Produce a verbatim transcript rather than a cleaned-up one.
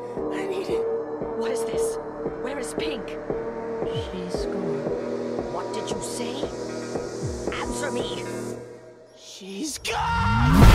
I need it. What is this? Where is Pink? She's gone. What did you say? Answer me! She's gone!